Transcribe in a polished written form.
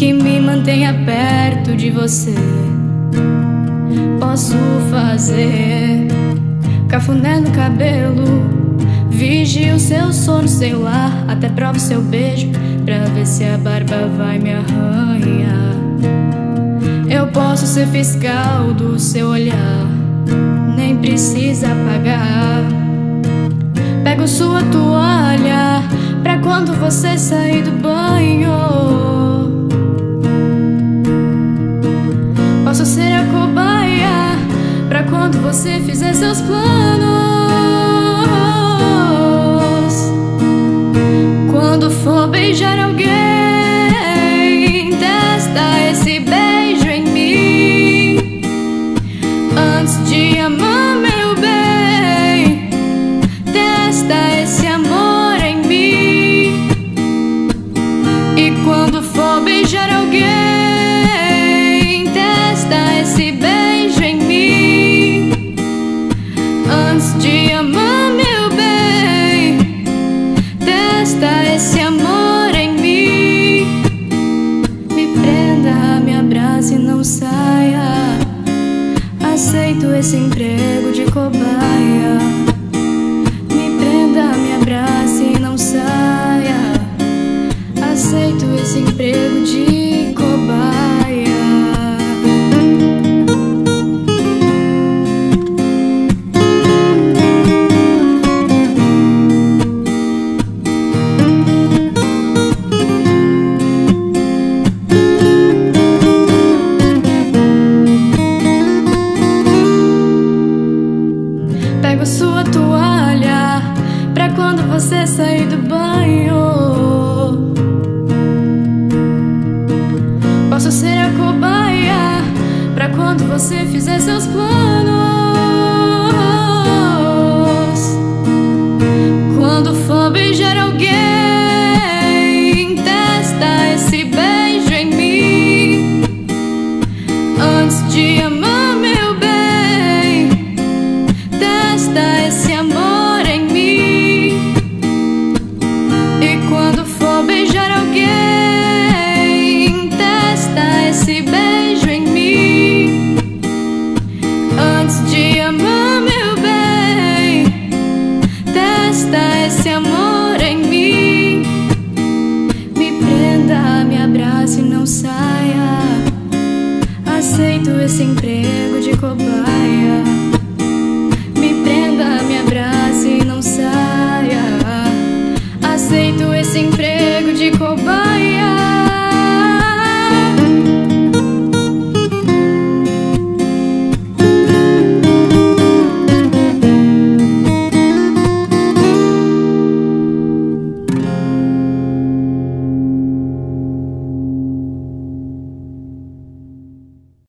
que me mantenha perto de você. Posso fazer cafuné no cabelo, vigio seu sono sem lar, até provo seu beijo pra ver se a barba vai me arranhar. Eu posso ser fiscal do seu olhar, nem precisa pagar. Pego sua toalha pra quando você sair do banho. Posso ser a cobaia pra quando você fizer seus planos. Quando for beijar alguém, testa esse beijo em mim. Antes de amar, meu bem, testa esse amor em mim. E quando for beijar alguém, testa esse beijo em mim. Antes de amar, meu bem, testa esse amor em mim. Me prenda, me abrace e não saia. Aceito esse emprego de cobaia. Me prenda, me abrace e não saia. Aceito esse emprego de cobaia. Pego sua toalha pra quando você sair do banho. Posso ser a cobaia pra quando você fizer seus planos. Quando for beijar alguém, testa esse beijo em mim. Antes de amar, meu bem, testa esse amor em mim. E quando for beijar alguém, testa esse beijo em mim. Antes de amar, meu bem, testa esse amor em mim. Me prenda, me abrace e não saia. Aceito esse emprego de cobaia.